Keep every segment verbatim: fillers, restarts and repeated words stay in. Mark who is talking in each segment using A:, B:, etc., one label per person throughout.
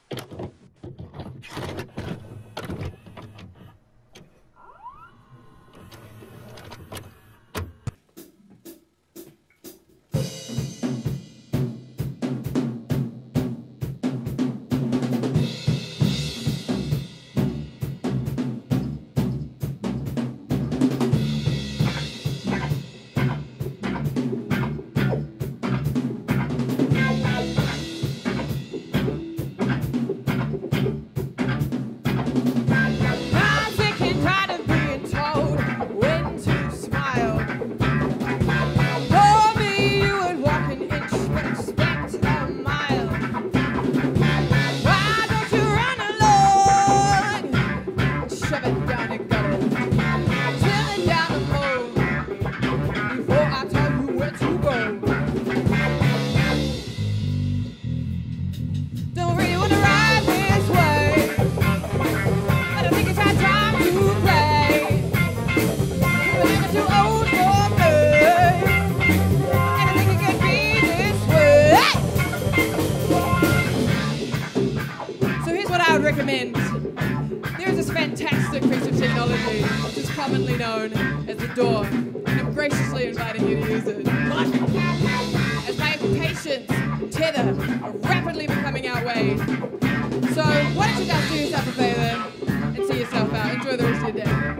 A: recommend. There's this fantastic piece of technology which is commonly known as the door, and I'm graciously inviting you to use it. As my patience and tether are rapidly becoming our way. So why don't you guys do yourself a favour and see yourself out. Enjoy the rest of your day.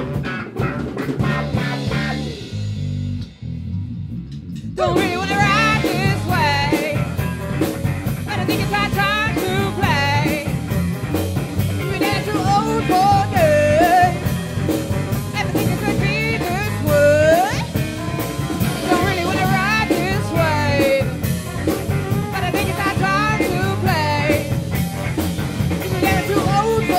A: Don't really want to ride this way, but I think it's our time to play. We're not too old for this. Everything is gonna be this way. Don't really want to ride this way, but I think it's our time to play. We're not too old for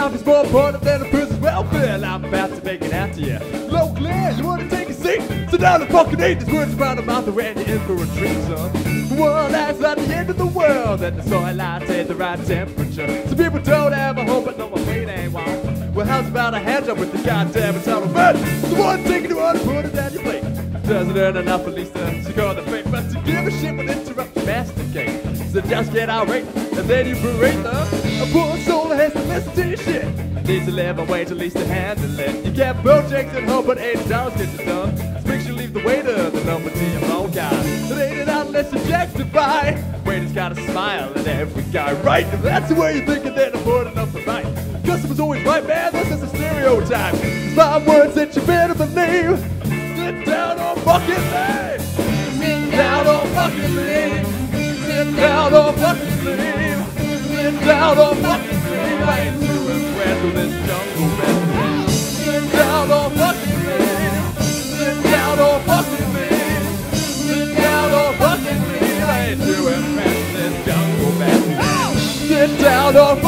B: life is more important than a person's welfare. I'm about to make it out to you. Low Claire, you wanna take a seat? Sit down and fucking eat. These words around the mouth when you're in for a treat, son. The world acts like the end of the world, and the soil lights at the right temperature. Some people don't have a home, but no one wait ain't one. Well, how's about a hand job with the goddamn atomic man? The one taking the one, put it down your plate. Doesn't earn enough at least to secure the fate, but to give a shit will interrupt your masticate. So just get irate, and then you berate them. A poor soul has to listen to your shit. Needs to live and wait at least to handle it. You get projects at home, but eighty dollars gets it done. Speaks you leave the waiter the number to your phone guy. It ain't it out unless objectify. Waiter's gotta smile at every guy, right? If that's the way you're thinking, then afford enough to write. Customer's always right, man, this is a stereotype. It's five words that you better believe. Sit down or fucking leave. Sit down or fucking leave. Sit down or fucking leave. Sit down or fucking leave. I ain't too impressed with this jungle bed. Sit down or fucking leave. Sit down or fucking leave. Sit down or fucking leave. I ain't too impressed with this jungle bed. Sit down or